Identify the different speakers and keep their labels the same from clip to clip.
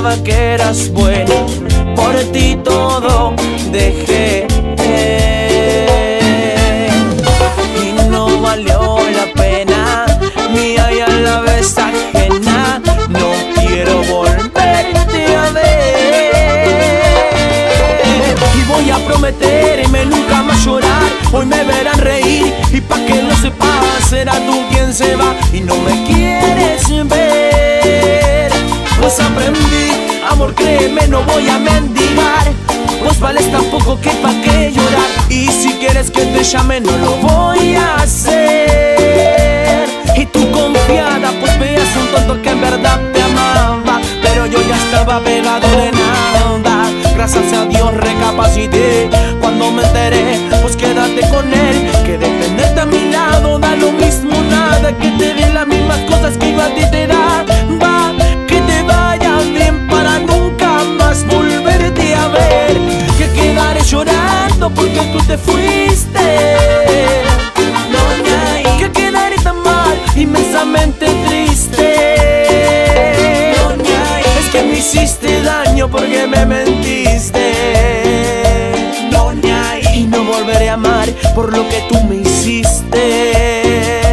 Speaker 1: Pensaba que eras buena, por ti todo dejé. Y no valió la pena, mía y a la vez ajena. No quiero volverte a ver. Y voy a prometerme nunca más llorar. Hoy me verán reír y pa' que lo sepas, será tú quien se va y no me quieres ver. Pues aprendí, amor, créeme, no voy a mendigar. Pues vales tan poco que pa' qué llorar. Y si quieres que te llame no lo voy a hacer. Y tú confiada, pues veías un tonto que en verdad te amaba, pero yo ya estaba pegado de nada. Gracias a Dios recapacité cuando me enteré, pues quédate con él, que de tenerte a mi lado da lo mismo nada, que te dé las mismas cosas que yo a ti te da. Va, que te vaya bien para nunca más volverte a ver. Que quedaré llorando porque tú te fuiste. No, que quedaré tan mal, inmensamente triste. Es que me hiciste daño porque me mentiste. Y no volveré a amar por lo que tú me hiciste.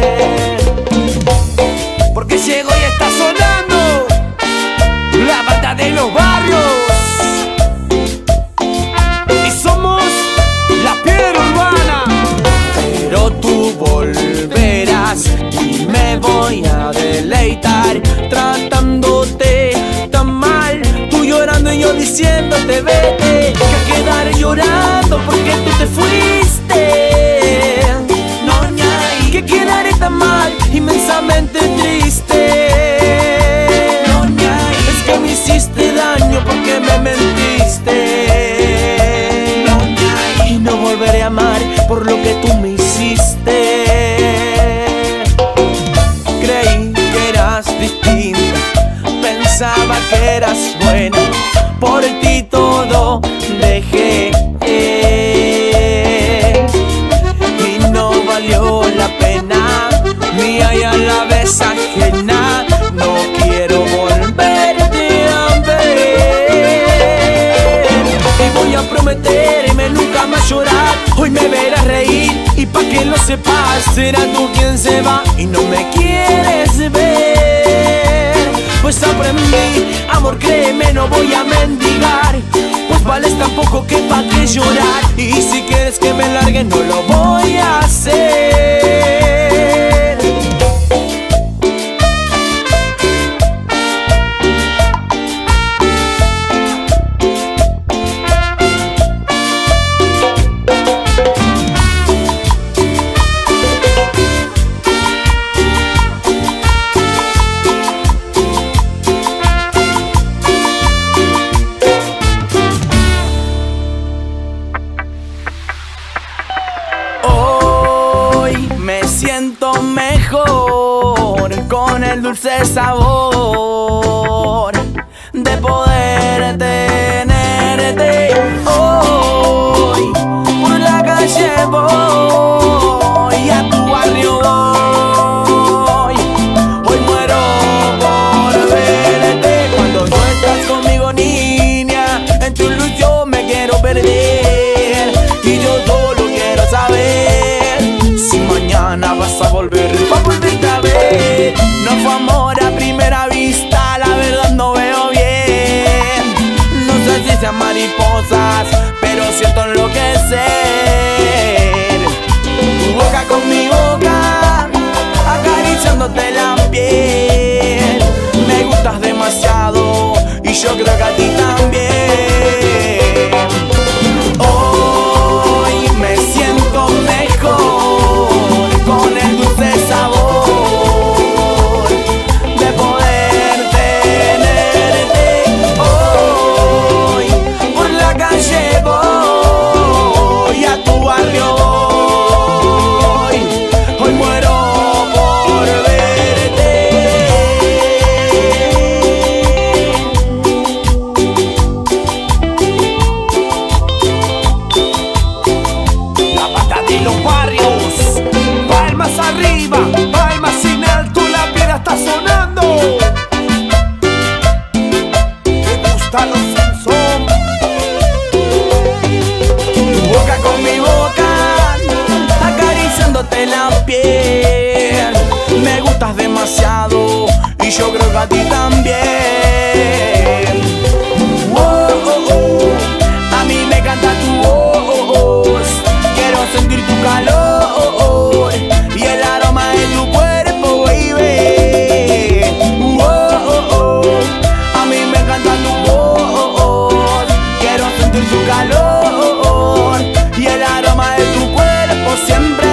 Speaker 1: Porque llegó y está sonando la banda de los barrios. Y somos la Piedra Urbana. Pero tú volverás y me voy a deleitar tratándote tan mal. Tú llorando y yo diciéndote vete. Que quedaré llorando porque tú te fuiste. Que quedaré tan mal, inmensamente triste. Es que me hiciste daño porque me mentiste. Y no volveré a amar por lo que tú me hiciste. Creí que eras distinta, pensaba que eras buena, por ti todo dejé. Y no valió la pena, mía y a la vez ajena. No quiero volverte a ver. Y voy a prometerme nunca más llorar. Hoy me verás reír y pa' que lo sepas, será tú quien se va y no me quieres ver. Pues aprendí, amor, créeme, no voy a mendigar. Pues vales tan poco que pa' qué llorar. Y si quieres que me largue no lo voy a hacer. Siento mejor con el dulce sabor de poder tenerte. Hoy por la calle voy, a tu barrio voy. Hoy muero por verte. Cuando no estás conmigo, niña, en tu luz yo me quiero perder. Y yo solo quiero saber si mañana vas a volver, pa' volverte a ver. No fue amor a primera vista, la verdad no veo bien. No sé si sean mariposas, pero siento enloquecer. Tu boca con mi boca, acariciándote la piel. Me gustas demasiado y yo creo que a ti también. Hoy me siento mejor con el dulce sabor de poder tenerte. Hoy por la calle voy, a tu barrio voy. Hoy muero por verte. de la piel. Me gustas demasiado y yo creo que a ti también. A mí me encanta tu voz, quiero sentir tu calor y el aroma de tu cuerpo, baby. A mí me encanta tu voz, quiero sentir tu calor y el aroma de tu cuerpo siempre.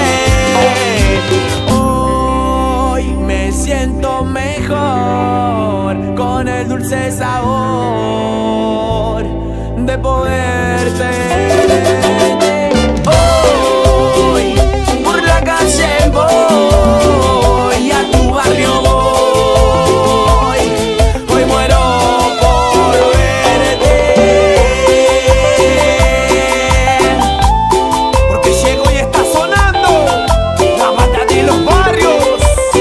Speaker 1: Hoy me siento mejor con el dulce sabor de poderte. Hoy por la calle voy, a tu barrio voy, hoy muero por verte. Porque llego y está sonando la banda de los barrios.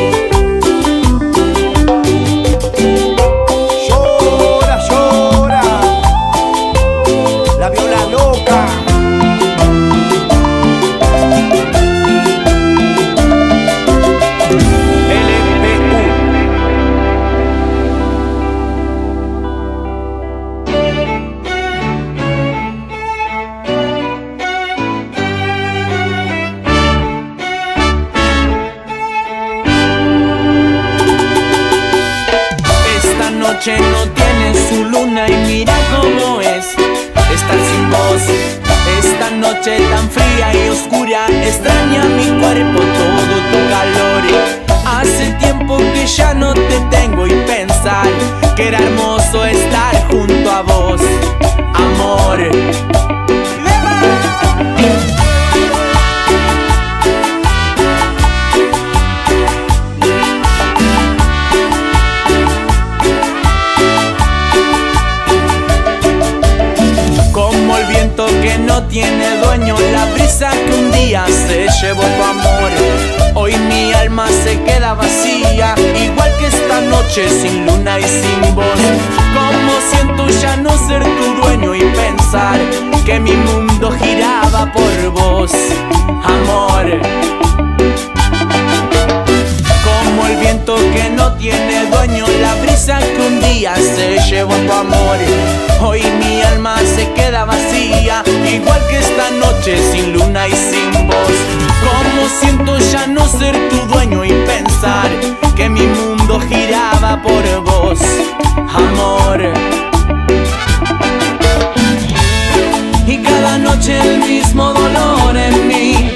Speaker 1: Llora, llora la viola loca. Esta noche no tiene su luna y mira cómo es estar sin vos. Esta noche tan fría y oscura extraña mi cuerpo todo tu calor. Hace tiempo que ya no te tengo y pensar que era hermoso estar junto a vos, amor. Como el viento que no tiene dueño, la brisa que un día se llevó tu amor. Hoy mi alma se queda vacía, igual que esta noche sin luna y sin voz. Como siento ya no ser tu dueño y pensar que mi mundo giraba por vos, amor. Como el viento que no tiene dueño, la brisa que un día se llevó tu amor. Hoy mi alma se queda vacía, igual que esta noche sin luna y sin voz. Como siento ya no ser tu dueño y pensar que mi mundo giraba por vos, amor. Y cada noche el mismo dolor en mí,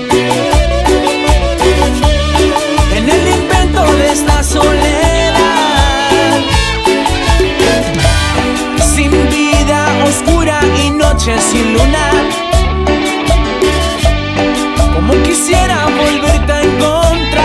Speaker 1: en el invento de esta soledad, sin vida oscura y noche sin luna. Como quisiera volverte a encontrar.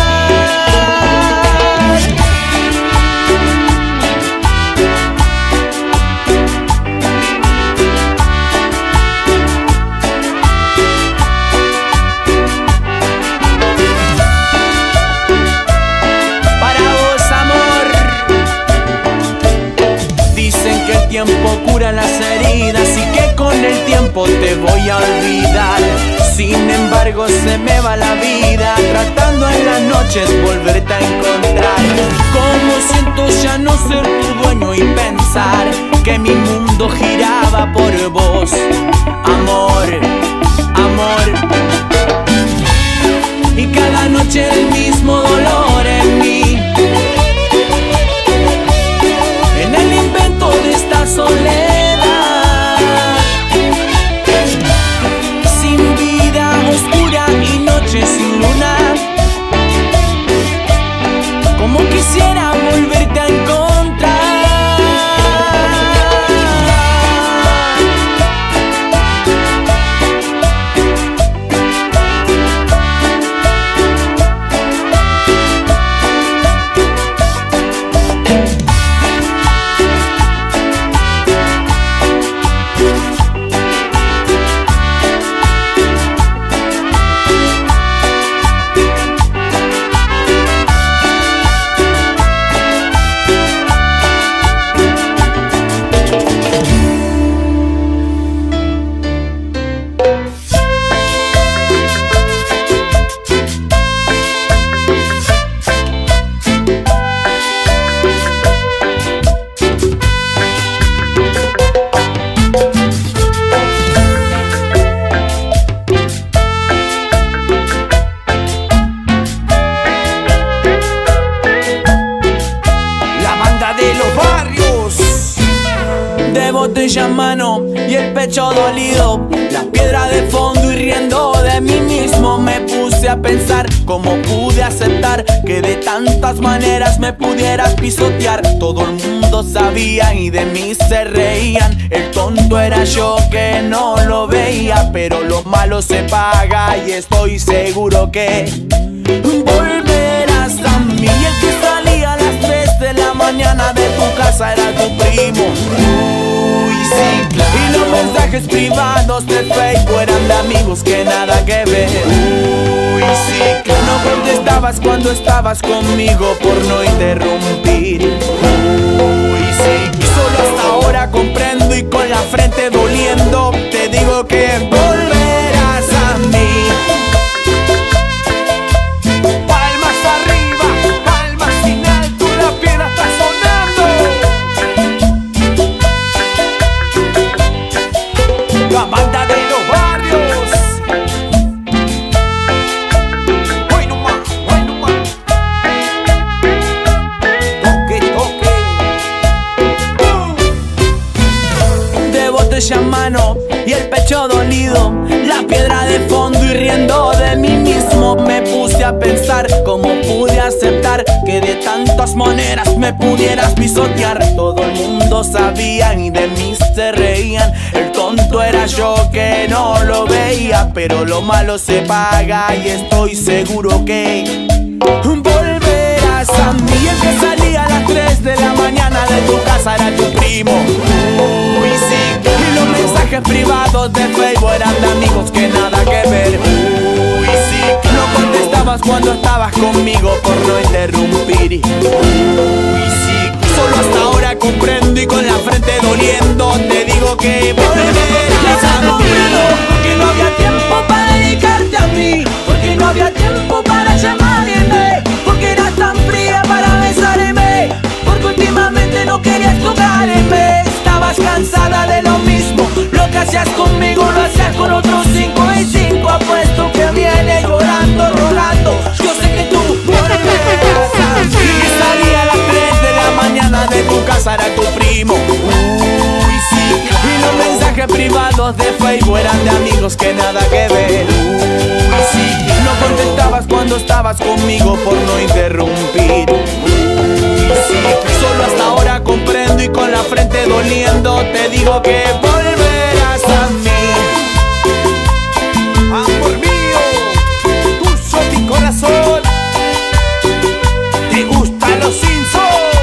Speaker 1: El tiempo cura las heridas y que con el tiempo te voy a olvidar. Sin embargo se me va la vida tratando en las noches volverte a encontrar. Como siento ya no ser tu dueño y pensar que mi mundo giraba por vos, amor, amor. Y cada noche el mismo dolor en mí, en el invento de esta soledad, sin vida oscura y noche sin luna. Como quisiera volverte a encontrar. pecho dolido, la piedra de fondo y riendo de mí mismo me puse a pensar cómo pude aceptar que de tantas maneras me pudieras pisotear. Todo el mundo sabía y de mí se reían, el tonto era yo que no lo veía, pero lo malo se paga y estoy seguro que volverás a mí. El que salía a las 3 de la mañana de tu casa era tu primo. Uy, sí, claro. Y los mensajes privados de Facebook eran de amigos que nada que ver. Uy, sí, claro. No contestabas cuando estabas conmigo por no interrumpir. Uy, sí, y solo hasta ahora comprendo y con la frente doliendo te digo que volverás a mí. La banda de los barrios. Hoy no más, hoy no más. Toque, toque. De botella en mano y el pecho dolido, la piedra de fondo y riendo de mí mismo me puse a pensar cómo pude aceptar que de tantas maneras me pudieras pisotear. Todo el mundo sabía y de mí se reían, el tonto era yo que no lo veía, pero lo malo se paga y estoy seguro que volverás a mí. El que salía a las 3 de la mañana de tu casa era tu primo. Uy, sí, y los mensajes privados de Facebook eran de amigos que nada que ver. Uy, sí, no contestabas cuando estabas conmigo por no interrumpir. Uy, sí, solo hasta ahora comprendo y con la frente doliendo te digo que volverás a mí. Porque no había tiempo para dedicarte a mí, porque no había tiempo para llamarme, porque eras tan fría para besarme, porque últimamente no querías tocarme. Estabas cansada de lo mismo, lo que hacías conmigo lo hacías con otros 5 y 5 apuesto que viene llorando, rogando. Yo sé que tú volverás a mí. Y salía a las 3 de la mañana de tu casa era tu primo. Uy, sí, claro. Y los mensajes privados de Facebook eran de amigos que nada que ver. Uy, sí, no contestabas cuando estabas conmigo por no interrumpir. Uy, sí, solo hasta ahora comprendo y con la frente doliendo te digo que volverás a mí. Amor mío, dulce mi corazón. ¿Te gustan los Simpsons?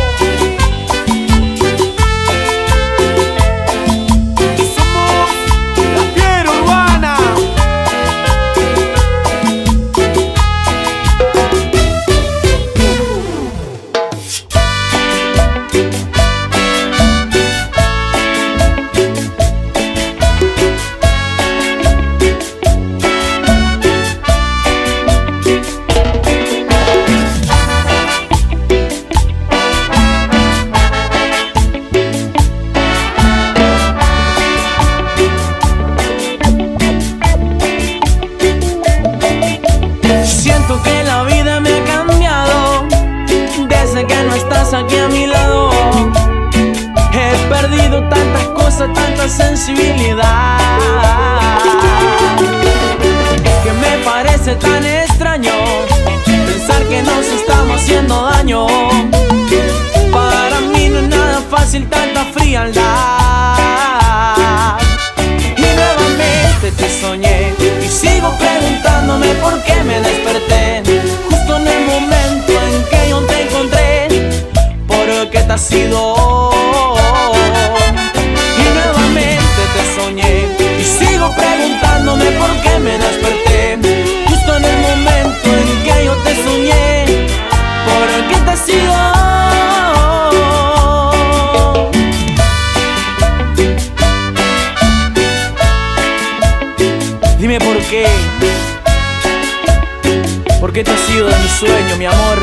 Speaker 1: Aquí a mi lado he perdido tantas cosas, tanta sensibilidad, que me parece tan extraño pensar que nos estamos haciendo daño. Para mí no es nada fácil tanta frialdad. Y nuevamente te soñé y sigo preguntándome por qué me desperté justo en el momento en que yo te encontré. ¿Qué te ha sido? Y nuevamente te soñé y sigo preguntándome por qué me desperté justo en el momento en que yo te soñé. ¿Por qué te ha sido? Dime por qué. ¿Por qué te has ido de mi sueño, mi amor?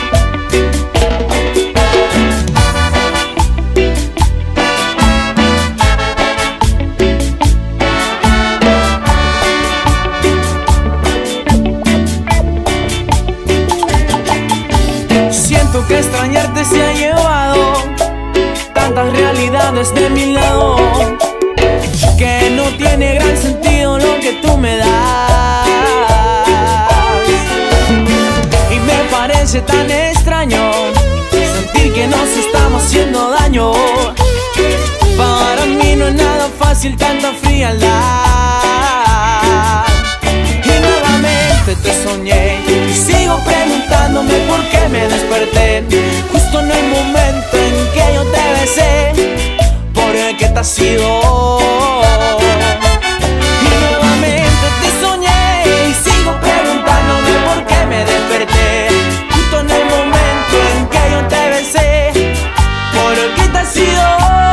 Speaker 1: Que extrañarte se ha llevado tantas realidades de mi lado, que no hace tan extraño sentir que nos estamos haciendo daño. Para mí no es nada fácil tanta frialdad. Y nuevamente te soñé y sigo preguntándome por qué me desperté justo en el momento en que yo te besé. ¿Por qué te has ido? Y nuevamente te soñé y sigo preguntándome por qué me desperté justo en el momento en que yo te besé. ¿Por qué te has ido?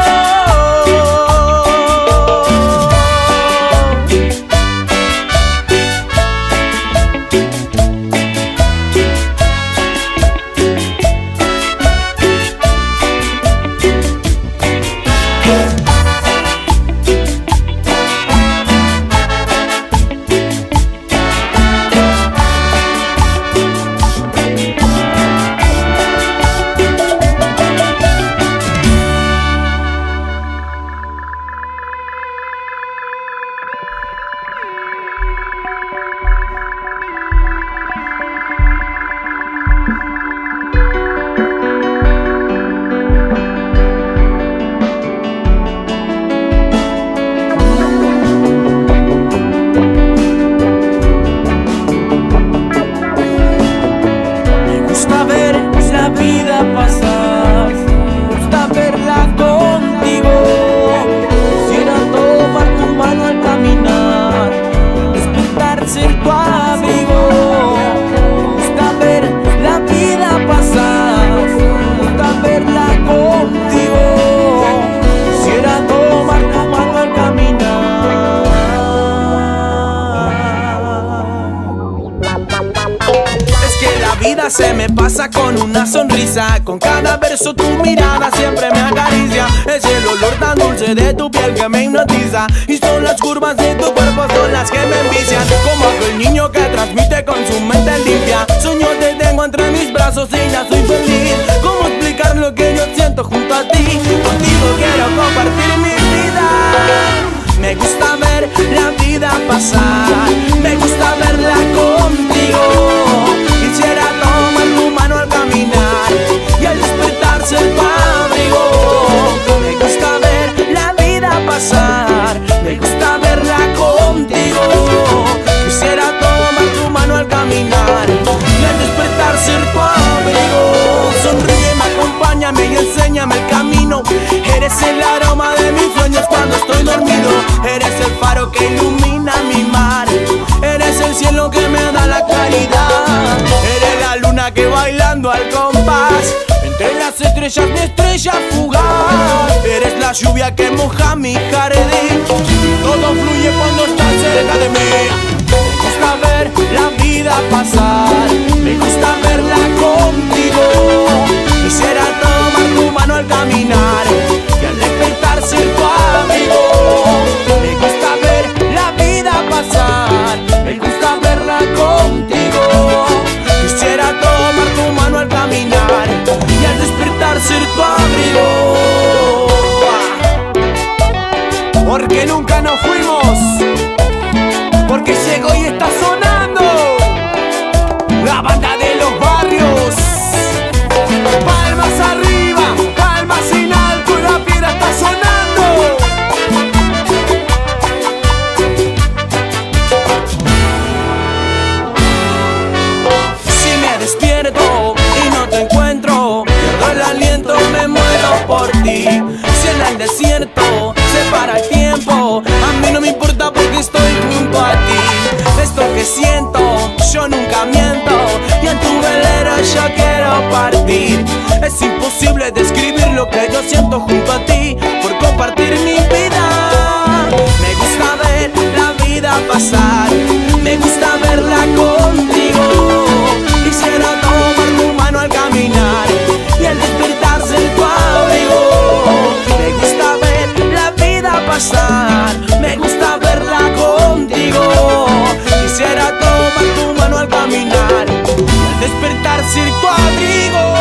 Speaker 1: Se me pasa con una sonrisa, con cada verso tu mirada siempre me acaricia. Es el olor tan dulce de tu piel que me hipnotiza, y son las curvas de tu cuerpo son las que me envician. Como aquel niño que transmite con su mente limpia. Sueño te tengo entre mis brazos y ya soy feliz. ¿Cómo explicar lo que yo siento junto a ti? Contigo quiero compartir mi vida. Me gusta ver la vida pasar, me gusta verla contigo. Quisiera tomar tu mano al caminar y al despertar ser tu abrigo. Me gusta ver la vida pasar, me gusta verla contigo. Quisiera tomar tu mano al caminar y al despertar ser tu abrigo. Sonríeme, acompáñame y enséñame el camino. Eres el aroma de mis sueños cuando estoy dormido. Eres el faro que ilumina mi mar. Eres el cielo que me da la claridad. Eres la luna que bailando al compás entre las estrellas, mi estrella fugaz. Eres la lluvia que moja mi jardín. Todo fluye cuando estás cerca de mí. Me gusta ver la vida pasar, me gusta verla contigo. Quisiera tomar tu mano al caminar y al despertar ser tu amigo. Me gusta ver la vida pasar, me gusta verla contigo. Quisiera tomar tu mano al caminar y al despertar ser tu abrigo. Porque nunca nos fuimos, porque llegó y está sonando la banda de los barrios. Palmas arriba, palmas en alto, la piedra está sonando. Si me despierto y no te encuentro, pierdo el aliento, me muero por ti. Si en el desierto se para el tiempo, a mí no me importa porque estoy junto a ti. Esto que siento, yo nunca miento, y en tu velero yo quiero partir. Es imposible describir lo que yo siento junto a ti, por compartir mi vida. Me gusta ver la vida pasar, me gusta verla contigo. Quisiera tomar tu mano al caminar y al despertar ser tu abrigo. Me gusta ver la vida pasar, me gusta verla contigo. Quisiera tomar tu mano al caminar y al despertar ser tu abrigo.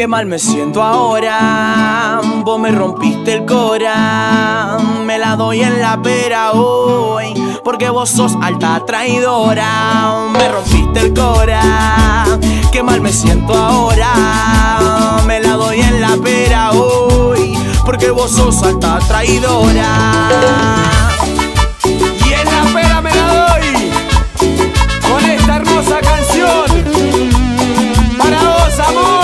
Speaker 1: Qué mal me siento ahora, vos me rompiste el cora. Me la doy en la pera hoy, porque vos sos alta traidora. Me rompiste el cora, qué mal me siento ahora. Me la doy en la pera hoy, porque vos sos alta traidora. Y en la pera me la doy con esta hermosa canción para vos, amor.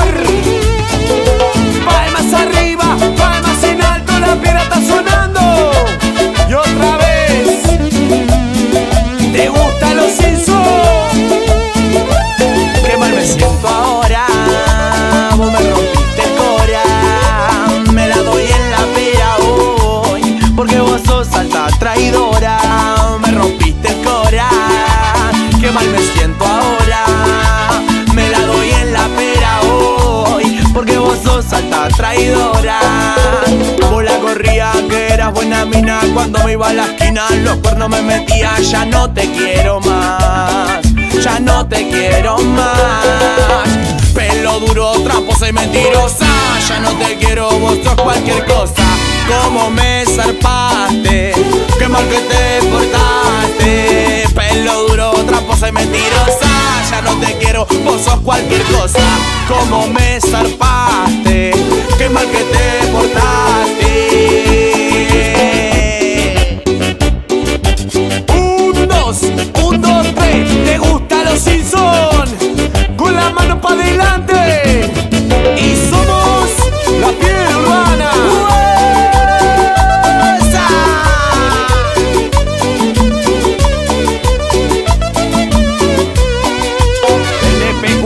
Speaker 1: Palmas arriba, palmas en alto, la piedra está sonando. Y otra vez, ¿te gusta los Simpsons? Qué mal me siento ahora, vos me rompiste el cora. Me la doy en la pera hoy, porque vos sos alta traidora. Me rompiste el cora, qué mal me siento ahora. Me la doy en la pera hoy, porque vos sos alta traidora. Vos la corría que eras buena mina, cuando me iba a la esquina los cuernos me metía. Ya no te quiero más, ya no te quiero más. Pelo duro, tramposa y mentirosa, ya no te quiero, vos sos cualquier cosa. Cómo me zarpaste, qué mal que te portaste. Pelo duro, tramposa y mentirosa, ya no te quiero, vos sos cualquier cosa. Cómo me zarpaste, qué mal que te portaste. Un, dos, tres, ¿te gusta los Simpsons? Con la mano para adelante. Y somos la piel urbana. ¡Esa! LPQ.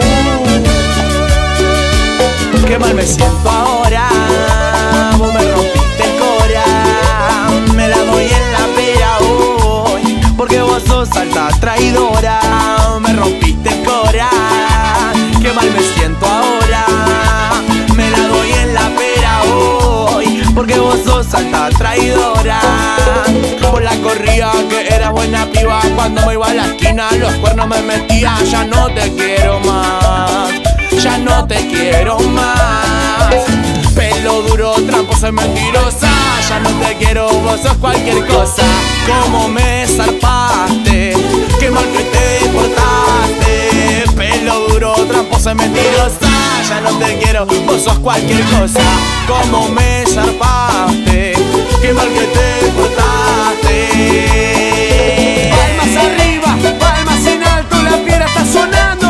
Speaker 1: Qué mal me siento ahora, vos me rompiste el cora. Me la doy en la pera hoy, porque vos sos alta traidora. Me rompiste el cora, qué mal me siento ahora. Me la doy en la pera hoy, porque vos sos alta traidora. Por la corría que eras buena piba, cuando me iba a la esquina los cuernos me metía. Ya no te quiero más, ya no te quiero más. Pelo duro, tramposa y mentirosa, ya no te quiero, vos sos cualquier cosa. Cómo me zarpaste, qué mal que te portaste. Pelo duro, tramposa y mentirosa, ya no te quiero, vos sos cualquier cosa. Cómo me zarpaste, qué mal que te portaste. Palmas arriba, palmas en alto, la piedra está sonando.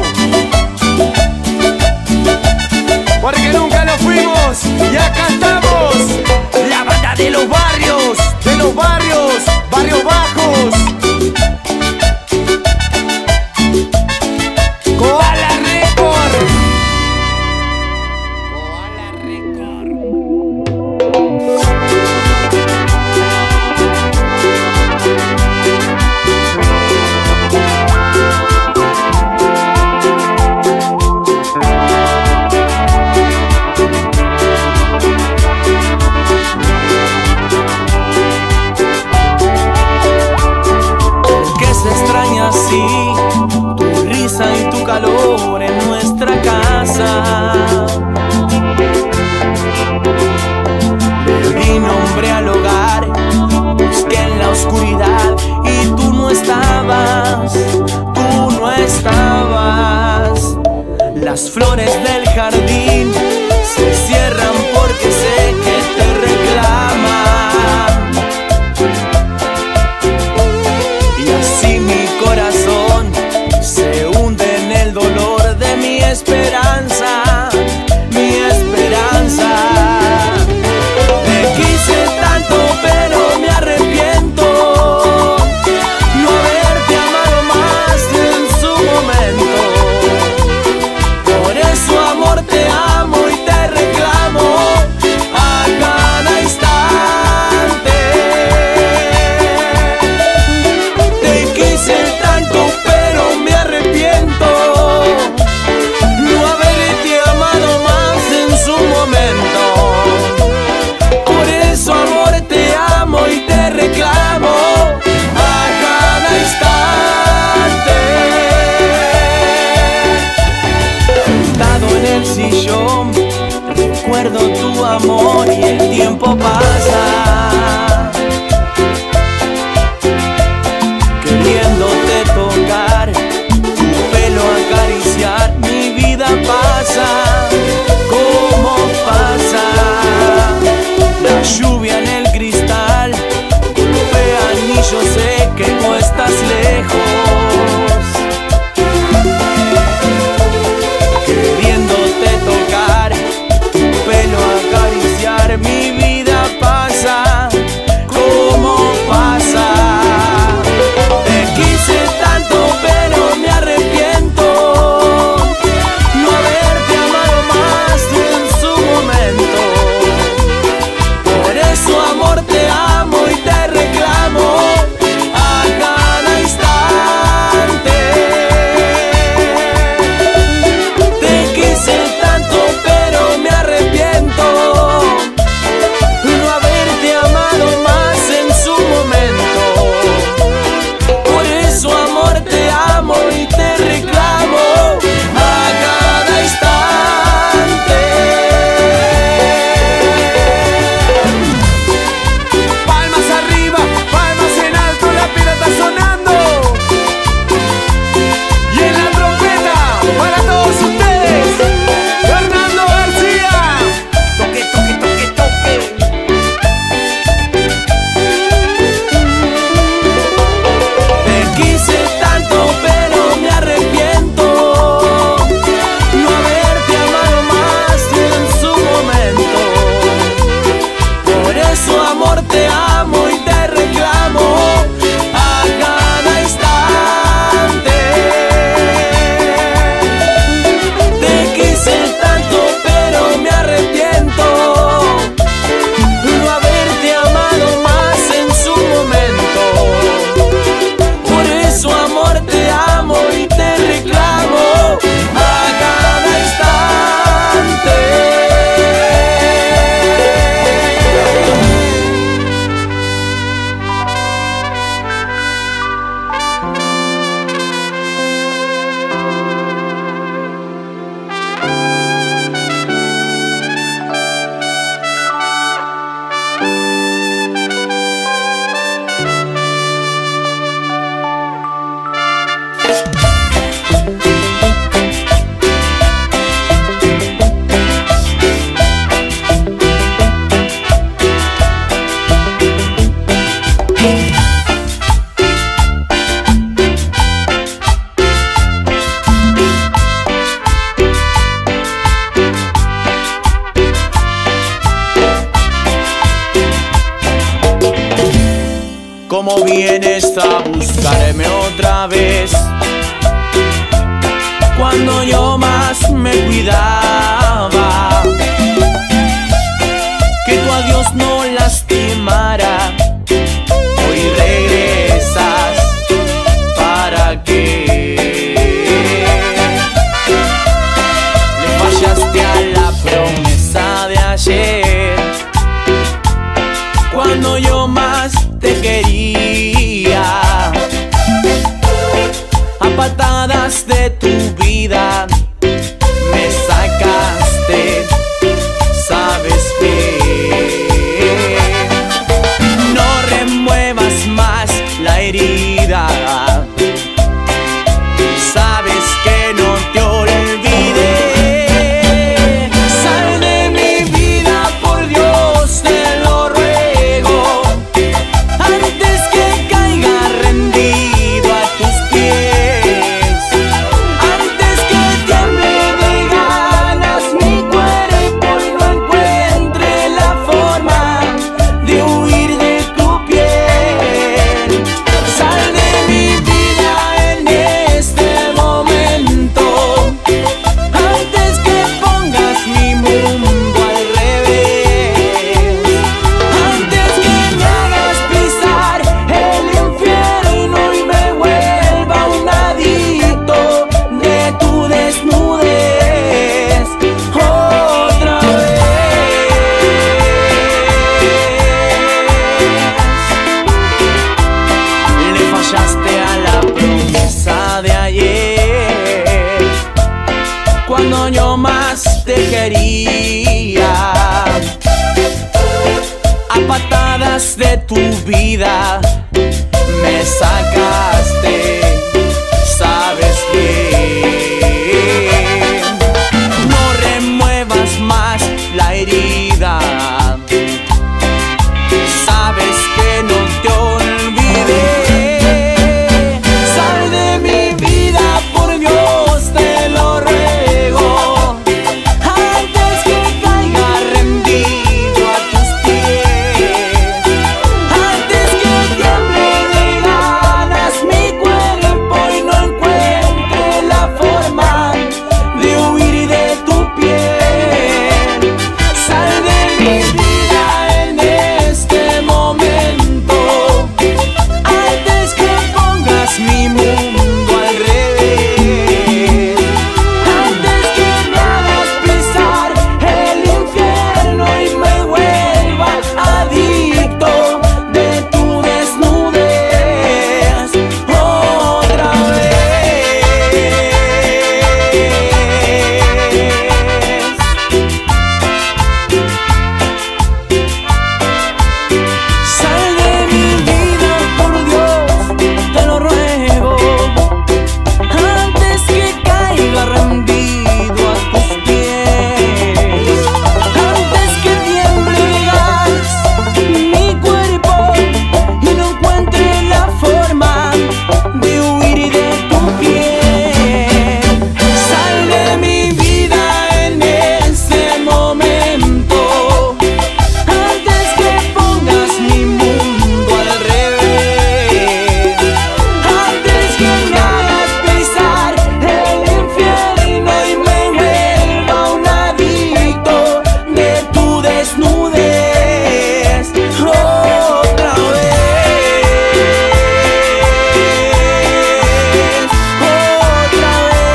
Speaker 1: Porque nunca nos fuimos y acá estamos. La banda de los barrios, barrios bajos. Koala Record. Koala Record. Tu risa y tu calor en nuestra casa. Le di nombre al hogar, busqué en la oscuridad y tú no estabas, tú no estabas. Las flores del jardín se cierran porque sé que te reclaman. Y así mi corazón se hunde en el dolor de mi esperanza, mi esperanza. Te quise tanto pero me arrepiento no haberte amado más en su momento. Por eso amor te amo cómo vienes a buscarme otra vez, cuando yo más me cuidaba, que tu adiós no lastimara. Hoy regresas, ¿para qué? Le fallaste a la promesa de ayer, cuando yo más te quería. A patadas de tu vida me sacaste, ¿sabes qué? No remuevas más la herida, sabes que no te olvidé. Sal de mi vida, por Dios te lo ruego, antes que caiga rendido a tus pies, antes que tiemble de ganas mi cuerpo y no encuentre la forma de huir de tu piel. Sal de mi vida en este momento, antes que pongas mi mundo al revés, antes que me hagas pisar el infierno y me vuelva un adicto de tu desnudez otra vez. Le fallaste a la promesa de ayer, cuando yo más te quería. A patadas de tu vida me sacaste, ¿sabes qué? No remuevas más la herida, sabes que no te olvidé. Sal de mi vida, por Dios te lo ruego, antes que caiga rendido a tus pies, antes que tiemble de ganas mi cuerpo y no encuentre la forma de huir de tu piel. Sal de mi vida en este momento, antes que pongas mi mundo al revés, antes que me hagas pisar el infierno y me vuelva adicto de tu desnudez otra vez. Sal de mi vida, por Dios te lo ruego, antes que caiga rendido a tus pies, antes que tiemble de ganas mi cuerpo y no encuentre la forma de huir de tu piel. Sal de mi vida en este momento, antes que pongas mi mundo al revés, antes que me hagas pisar el infierno y me vuelva un adicto de tu desnudez otra vez, otra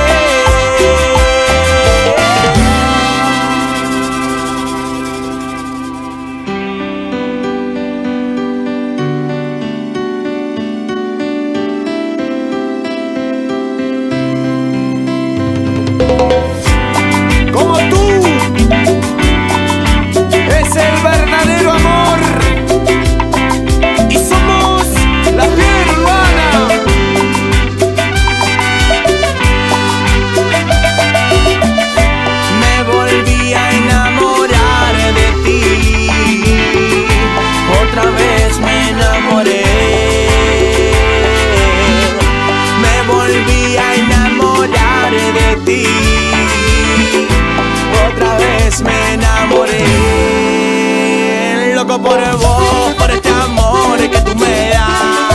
Speaker 1: vez. Como tú es el verdadero amor y somos la piel urbana. Me volví a enamorar de ti, otra vez me enamoré. Me volví a enamorar de ti, otra vez me enamoré. Loco por vos, por este amor que tú me das.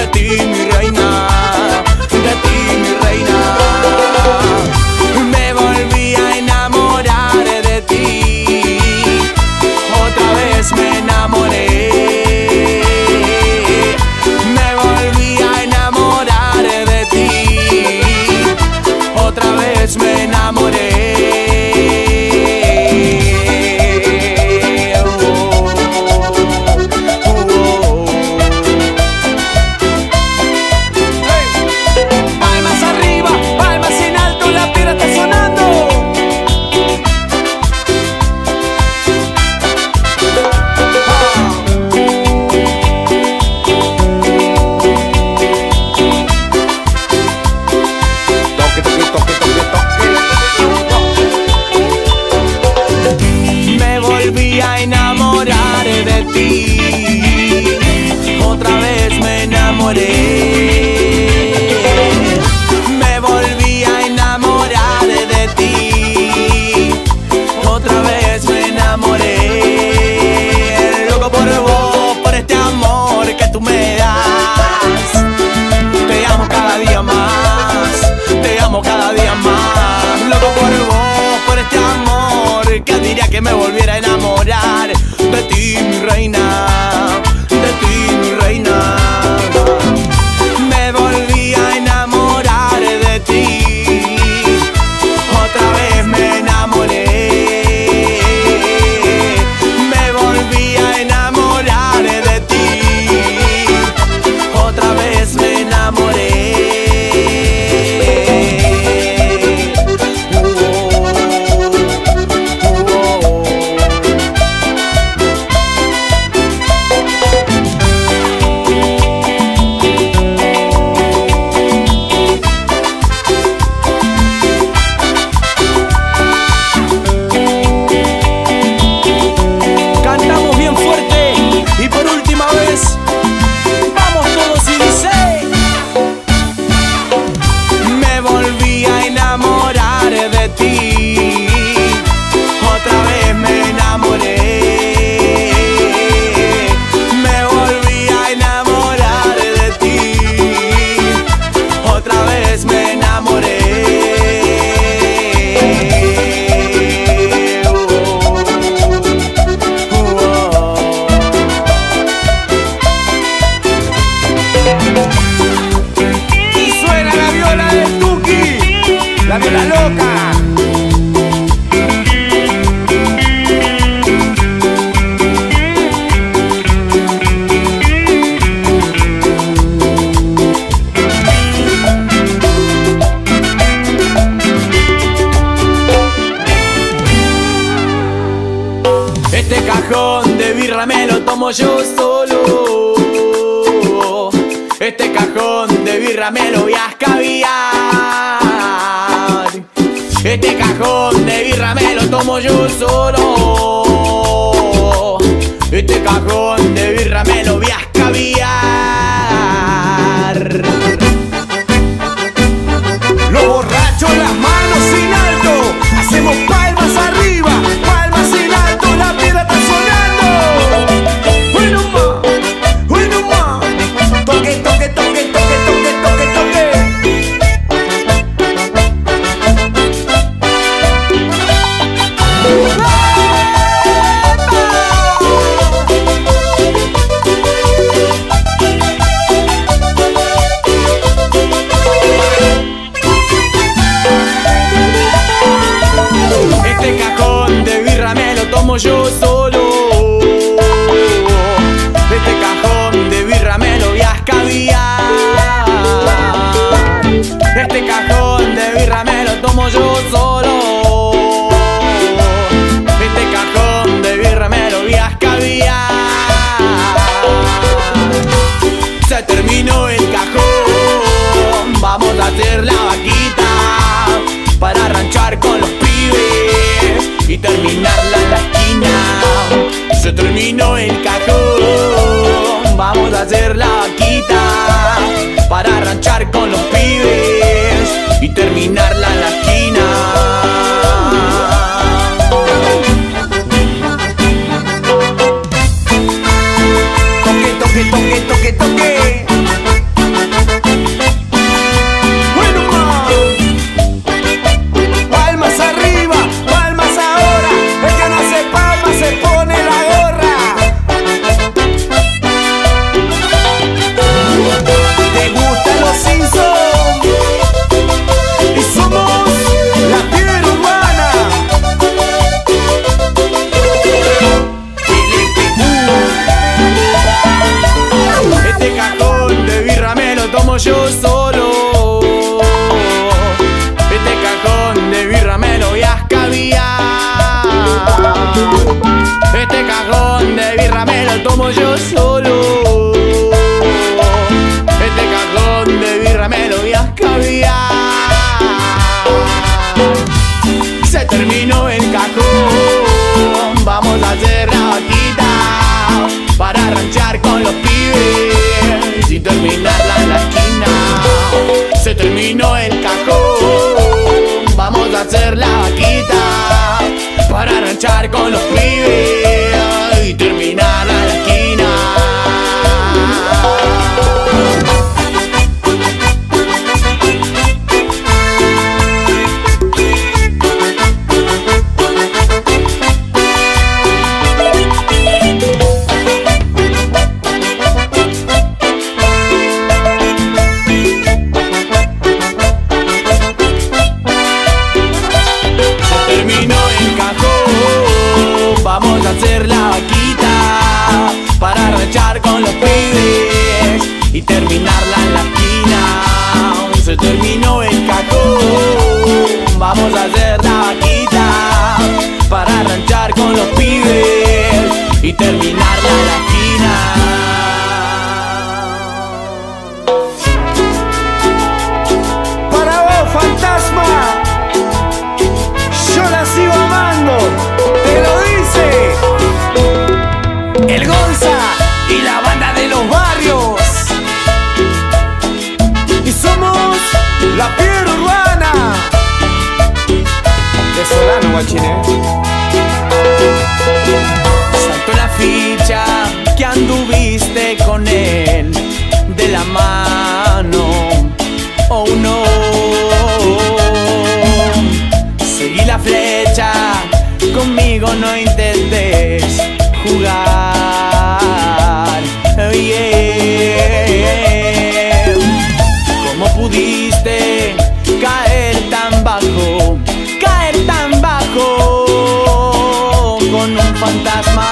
Speaker 1: ti mi reina, de ti mi reina. Me volví a enamorar de ti, otra vez me enamoré. Me volví a enamorar de ti, otra vez me enamoré. Otra vez me enamoré. Me volví a enamorar de ti, otra vez me enamoré. Loco por vos, por este amor que tú me das. Te amo cada día más, te amo cada día más. Loco por vos, por este amor que diría que me volviera a enamorar de ti, mi reina, de ti, mi reina. Me volví a enamorar de ti, otra vez me enamoré. Me volví a enamorar de ti, otra vez me enamoré. La viola loca. Este cajón de birra me lo tomo yo solo. Este cajón de birra me lo voy a escabiar. Este cajón de birra me lo tomo yo solo. Este cajón de birra me lo voy a escabiar. Los borrachos las manos en alto, hacemos palmas arriba, palmas en alto, la vida está sonando. Bueno más, toque, toque, toque, toque, toque, toque, toque. Este cajón de birra me lo tomo yo solo. Este cajón de birra me lo voy a escabiar. Este cajón de birra me lo tomo yo solo. Este cajón de birra me lo voy a escabiar. Se terminó el cajón, vamos a hacer la vaquita para ranchar con los pibes y terminarla en la esquina. Se terminó el cajón, vamos a hacer la vaquita para ranchar con los pibes y terminarla en la esquina. Toque, toque, toque, toque, toque. solo. Este cajón de birra me lo voy a escabiar. Este cajón de birra me lo tomo yo solo. Este cajón de birra me lo voy a escabiar. Se terminó el cajón, vamos a hacer la vaquita para ranchar con los pibes y terminarla en la esquina. Se terminó el cajón, vamos a hacer la vaquita para ranchar con los pibes y terminarla en la esquina. Vamos a hacer la vaquita para ranchar con los pibes y terminarla en la esquina. Se terminó el cajón, vamos a hacer la vaquita para ranchar con los pibes y terminarla en la esquina.
Speaker 2: Para vos, fantasma, yo la sigo amando. Te lo dice
Speaker 1: el Gonza y la banda de los barrios.
Speaker 2: Y somos la Piedra Urbana de Solano, guachine.
Speaker 1: Saltó la ficha que anduviste con él de la mano. Oh no, seguí la flecha, conmigo no intentes jugar. Yeah. ¿Cómo pudiste caer tan bajo? Caer tan bajo con un fantasma.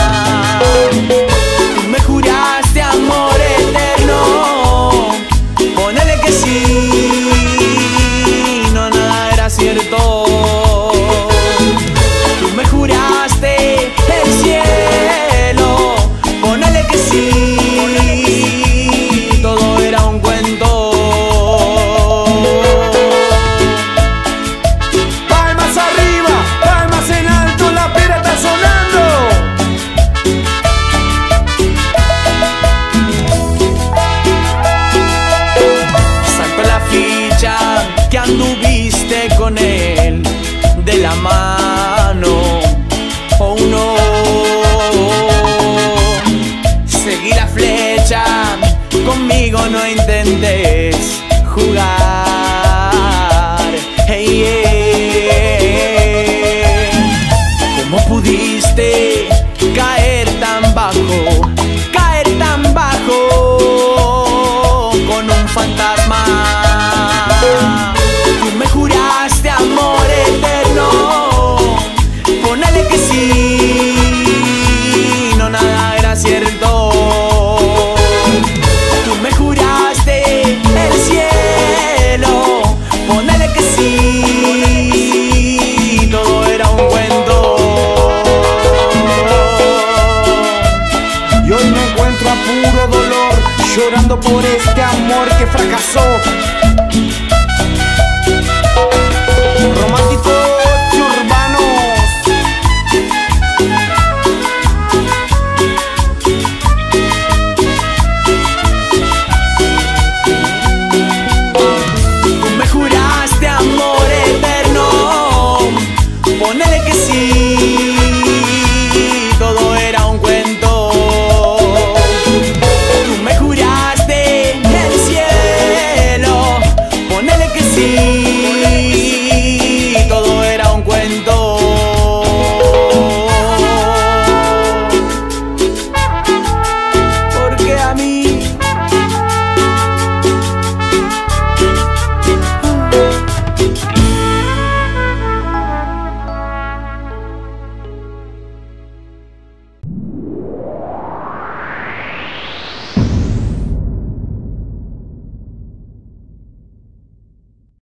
Speaker 1: Tú me juraste amor eterno, ponele que sí, no, nada era cierto. Tú me juraste el cielo, ponele que sí, todo era un cuento.
Speaker 2: Palmas arriba, palmas en alto, la Piedra está sonando.
Speaker 1: Saltó la ficha que anduviste con él de la mano.